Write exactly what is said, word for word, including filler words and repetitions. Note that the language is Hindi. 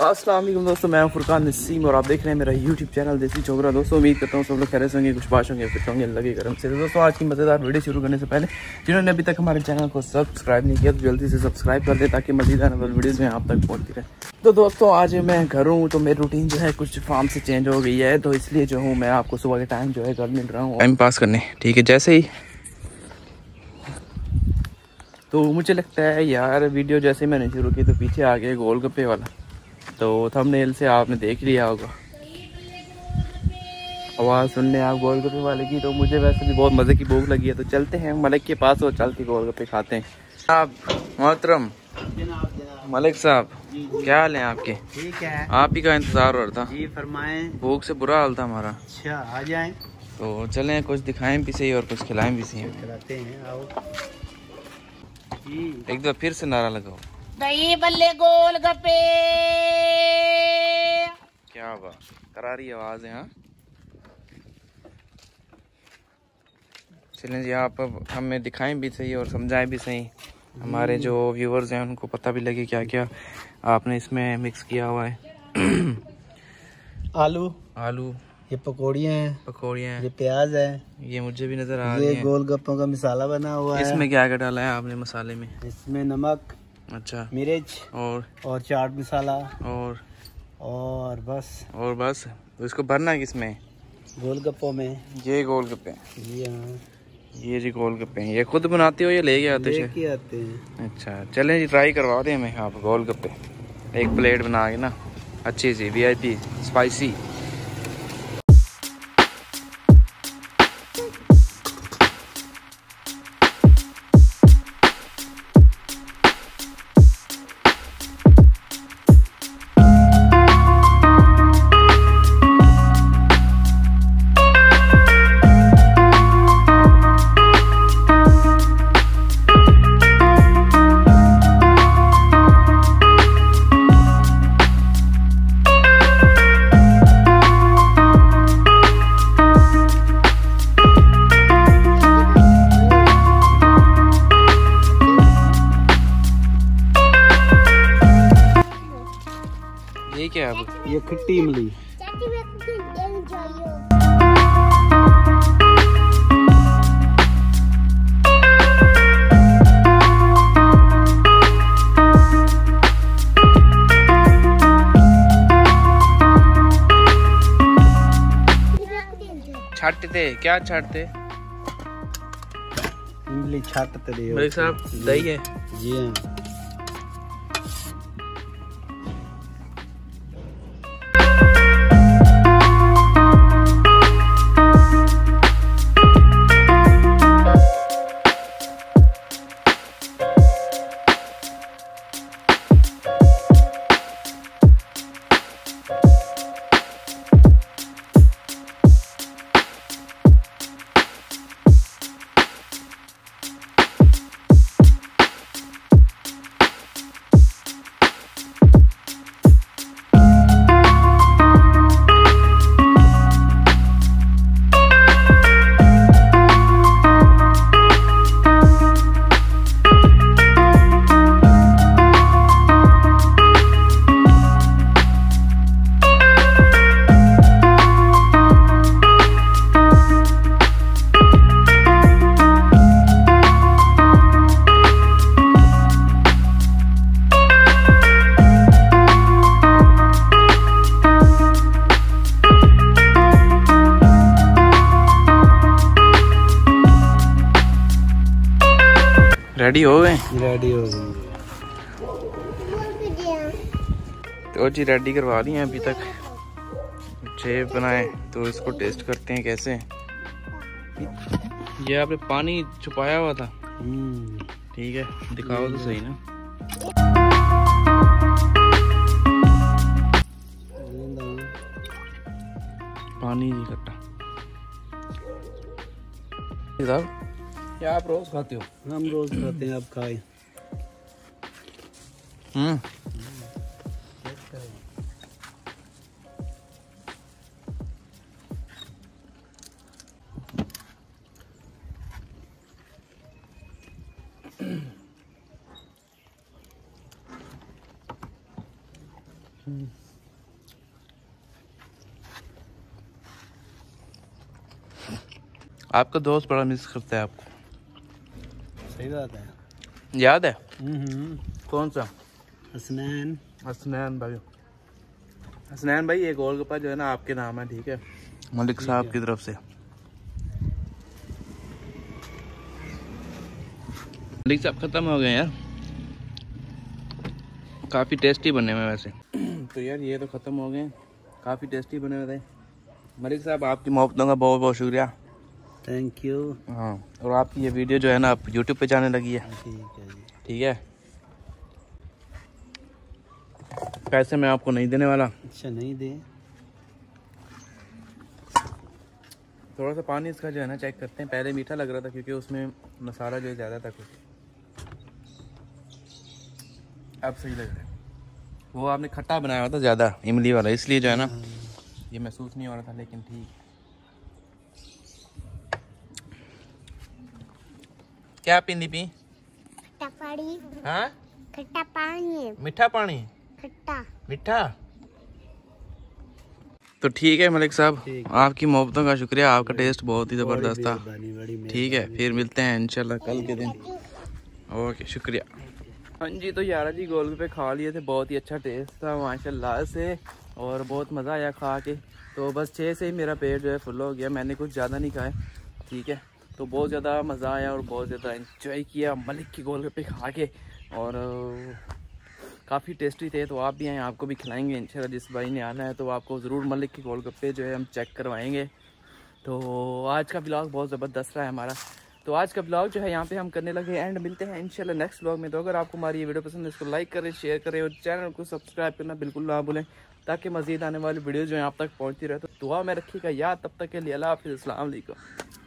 अस्सलाम वालेकुम दोस्तों, मैं हूं फुरकान नसीम और आप देख रहे हैं मेरा यूट्यूब चैनल देसी छोकरा। दोस्तों उम्मीद करता हूं सब लोग खैरियत होंगे, कुछ बात होंगे, फिर होंगे अल्लाह के करम से। तो दोस्तों आज की मज़ेदार वीडियो शुरू करने से पहले जिन्होंने अभी तक हमारे चैनल को सब्सक्राइब नहीं किया तो जल्दी से सब्सक्राइब कर दे ताकि मज़ीद आने वाली वीडियोज़ में आप तक पहुँचती रहे। तो दोस्तों आज मैं घर हूँ तो मेरी रूटीन जो है कुछ फार्म से चेंज हो गई है, तो इसलिए जो हूँ मैं आपको सुबह के टाइम जो है घर मिल रहा हूँ टाइम पास करने। ठीक है, जैसे ही तो मुझे लगता है यार वीडियो जैसे मैंने शुरू की तो पीछे आ गया गोलगप्पे वाला, तो थंबनेल से आपने देख लिया होगा आवाज़ सुनने आप गोलगप्पे वाले की। तो मुझे वैसे भी बहुत मज़े की भूख लगी है, तो चलते हैं मलिक के पास और चल के गोलगप्पे खाते हैं। आप मोहतरम मलिक साहब, क्या हाल है आपके? ठीक है, आप ही का इंतज़ार हो रहा था जी फरमाएं। भूख से बुरा हाल था हमारा। अच्छा आ जाएं, तो चलें कुछ दिखाएं भी सही और कुछ खिलाएं भी सही। खिलाते हैं, आओ जी। एक दो फिर से नारा लगाओ, दही बल्ले गोलगप्पे। क्या बात, करारी आवाज़ है। हाँ चलें जी, आप अब हमें दिखाएं भी सही और समझाएं भी सही, हमारे जो व्यूवर्स हैं उनको पता भी लगे क्या क्या आपने इसमें मिक्स किया हुआ है। आलू आलू, ये पकौड़ियाँ हैं, पकौड़ियाँ, ये प्याज है, ये मुझे भी नज़र आ रही ये है। गोलगप्पों का मसाला बना हुआ है। इसमें क्या क्या डाला है आपने मसाले में? इसमें नमक, अच्छा, मिर्च और और चाट मसाला और और बस। और बस, तो इसको भरना किसमें? गोलगप्पों में। ये गोलगप्पे, जी हाँ, ये जी गोलगप्पे हैं। ये खुद बनाते हो या लेके आते हो? लेके आते हैं। अच्छा चलें जी, ट्राई करवा दें हमें आप गोलगप्पे, एक प्लेट बना के ना अच्छी सी वी आई पी स्पाइसी। ये क्या है अब? ये खट्टी इमली। छाटते क्या छाटते? इमली छाटते रहे मलिक साहब, दही है? जी हाँ। रेडी हो गए? रेडी हो गई। तो जी रेडी करवा ली हैं अभी तक, शेप बनाए तो इसको टेस्ट करते हैं कैसे। ये आपने पानी छुपाया हुआ था? ठीक है, दिखाओ तो सही ना। पानी नहीं खट्टा साहब, क्या आप रोज खाते हो? हम रोज खाते हैं, आप खाए। हम्म आपका दोस्त बड़ा मिस करता है आपको। सही बात है। याद है? हम्म। कौन सा? हसनैन। हसनैन भाई, हसनैन भाई ये गोलगप्पा जो है ना आपके नाम है, ठीक है, मलिक साहब की तरफ से। मलिक साहब खत्म हो गए यार, काफ़ी टेस्टी बने हुए वैसे। तो यार ये तो ख़त्म हो गए, काफ़ी टेस्टी बने हुए थे। मलिक साहब आपकी मोहब्बतों का बहुत बहुत शुक्रिया। Thank you. हाँ, और आपकी ये वीडियो जो है ना आप यूट्यूब पे जाने लगी है। ठीक है जी। ठीक है, पैसे मैं आपको नहीं देने वाला। अच्छा, नहीं दे। थोड़ा सा पानी इसका जो है ना चेक करते हैं। पहले मीठा लग रहा था क्योंकि उसमें मसाला जो है ज़्यादा था कुछ, अब सही लग रहा है। वो आपने खट्टा बनाया हुआ था ज़्यादा, इमली वाला, इसलिए जो है ना ये महसूस नहीं हो रहा था, लेकिन ठीक। क्या पीनी पी? खट्टा पानी। हाँ, खट्टा पानी। मीठा पानी, खट्टा मीठा। तो ठीक है मलिक साहब, आपकी मोहब्बतों का शुक्रिया, आपका टेस्ट बहुत ही ज़बरदस्त था। ठीक है, फिर मिलते हैं इंशाल्लाह कल के दिन। ओके, शुक्रिया। हाँ जी, तो यारा जी गोलगप्पे खा लिए थे, बहुत ही अच्छा टेस्ट था माशाल्लाह से, और बहुत मज़ा आया खा के। तो बस छः से ही मेरा पेट जो है फुल हो गया, मैंने कुछ ज़्यादा नहीं खाए। ठीक है, तो बहुत ज़्यादा मज़ा आया और बहुत ज़्यादा एंजॉय किया मलिक के गोलगप्पे खा के, और काफ़ी टेस्टी थे। तो आप भी आएँ, आपको भी खिलाएंगे इंशाल्लाह। जिस भाई ने आना है तो आपको ज़रूर मलिक के गोलगप्पे जो है हम चेक करवाएंगे। तो आज का ब्लॉग बहुत ज़बरदस्त रहा है हमारा। तो आज का ब्लॉग जो है यहाँ पे हम करने लगे एंड। मिलते हैं इंशाल्लाह नेक्स्ट ब्लॉग में। तो अगर आपको हमारी ये वीडियो पसंद है इसको लाइक करें, शेयर करें और चैनल को सब्सक्राइब करना बिल्कुल ना भूलें, ताकि मज़ीद आने वाली वीडियो जो है आप तक पहुँचती रहे। तो दुआ में रखिएगा याद, तब तक के लिए अल्लाह हाफ़िज़, अस्सलाम वालेकुम।